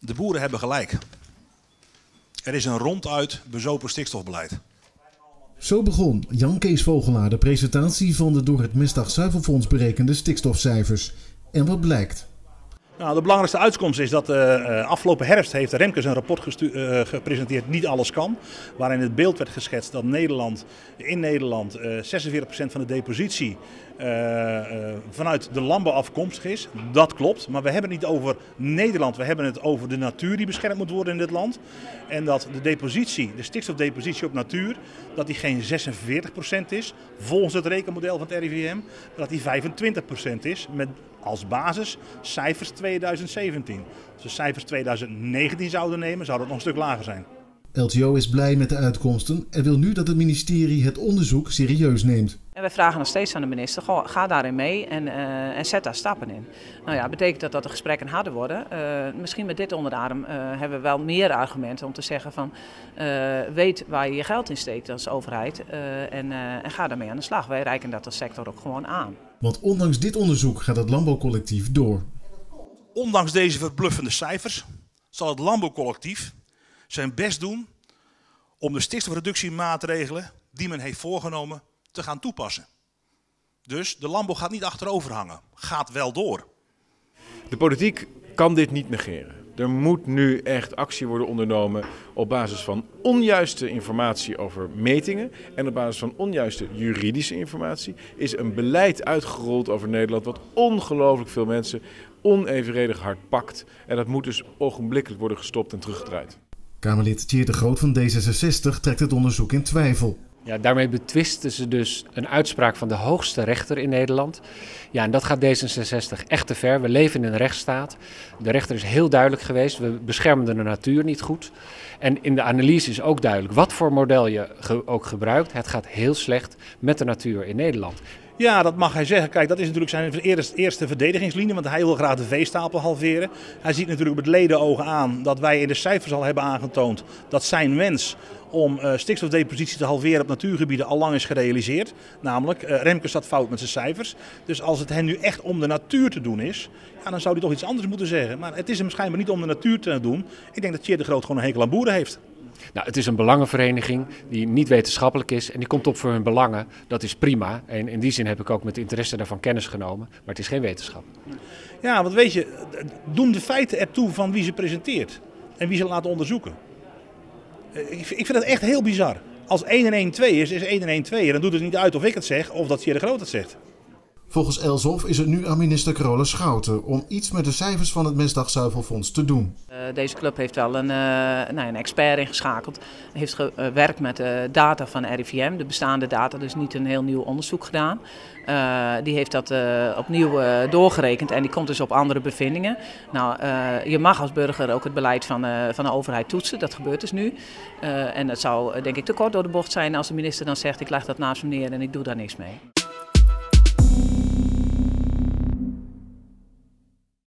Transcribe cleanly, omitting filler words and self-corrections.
De boeren hebben gelijk. Er is een ronduit bezopen stikstofbeleid. Zo begon Jan Kees Vogelaar de presentatie van de door het Mestdag Zuivelfonds berekende stikstofcijfers. En wat blijkt? Nou, de belangrijkste uitkomst is dat afgelopen herfst heeft Remkes een rapport gepresenteerd, Niet alles kan. Waarin het beeld werd geschetst dat in Nederland 46% van de depositie vanuit de landbouw afkomstig is. Dat klopt, maar we hebben het niet over Nederland, we hebben het over de natuur die beschermd moet worden in dit land. En dat de stikstofdepositie op natuur, dat die geen 46% is, volgens het rekenmodel van het RIVM, maar dat die 25% is met als basis cijfers 2017. Als we cijfers 2019 zouden nemen, zou dat nog een stuk lager zijn. LTO is blij met de uitkomsten en wil nu dat het ministerie het onderzoek serieus neemt. En wij vragen nog steeds aan de minister, ga daarin mee en zet daar stappen in. Nou ja, betekent dat de gesprekken harder worden? Misschien met dit onder de arm hebben we wel meer argumenten om te zeggen van weet waar je je geld in steekt als overheid en ga daarmee aan de slag. Wij reiken dat als sector ook gewoon aan. Want ondanks dit onderzoek gaat het landbouwcollectief door. Ondanks deze verbluffende cijfers zal het landbouwcollectief zijn best doen om de stikstofreductiemaatregelen die men heeft voorgenomen te gaan toepassen. Dus de landbouw gaat niet achterover hangen, gaat wel door. De politiek kan dit niet negeren. Er moet nu echt actie worden ondernomen op basis van onjuiste informatie over metingen en op basis van onjuiste juridische informatie is een beleid uitgerold over Nederland wat ongelooflijk veel mensen onevenredig hard pakt. En dat moet dus ogenblikkelijk worden gestopt en teruggedraaid. Kamerlid Tjeerd de Groot van D66 trekt het onderzoek in twijfel. Ja, daarmee betwisten ze dus een uitspraak van de hoogste rechter in Nederland. Ja, en dat gaat D66 echt te ver. We leven in een rechtsstaat. De rechter is heel duidelijk geweest. We beschermen de natuur niet goed. En in de analyse is ook duidelijk wat voor model je ook gebruikt. Het gaat heel slecht met de natuur in Nederland. Ja, dat mag hij zeggen. Kijk, dat is natuurlijk zijn eerste verdedigingslinie, want hij wil graag de veestapel halveren. Hij ziet natuurlijk met ledenogen aan dat wij in de cijfers al hebben aangetoond dat zijn wens om stikstofdepositie te halveren op natuurgebieden al lang is gerealiseerd. Namelijk, Remkes staat fout met zijn cijfers. Dus als het hem nu echt om de natuur te doen is, ja, dan zou hij toch iets anders moeten zeggen. Maar het is hem schijnbaar niet om de natuur te doen. Ik denk dat Tjeerd de Groot gewoon een hekel aan boeren heeft. Nou, het is een belangenvereniging die niet wetenschappelijk is en die komt op voor hun belangen. Dat is prima en in die zin heb ik ook met interesse daarvan kennis genomen, maar het is geen wetenschap. Ja, want weet je, doen de feiten ertoe van wie ze presenteert en wie ze laten onderzoeken. Ik vind het echt heel bizar. Als 1 en 1 2 is 1 en 1 2. Dan doet het niet uit of ik het zeg of dat Tjeerd de Groot het zegt. Volgens Elshoff is het nu aan minister Carola Schouten om iets met de cijfers van het Mestdag Zuivelfonds te doen. Deze club heeft wel een expert ingeschakeld. Heeft gewerkt met de data van RIVM, de bestaande data, dus niet een heel nieuw onderzoek gedaan. Die heeft dat opnieuw doorgerekend en die komt dus op andere bevindingen. Nou, je mag als burger ook het beleid van de overheid toetsen, dat gebeurt dus nu. En het zou denk ik te kort door de bocht zijn als de minister dan zegt ik leg dat naast me neer en ik doe daar niks mee.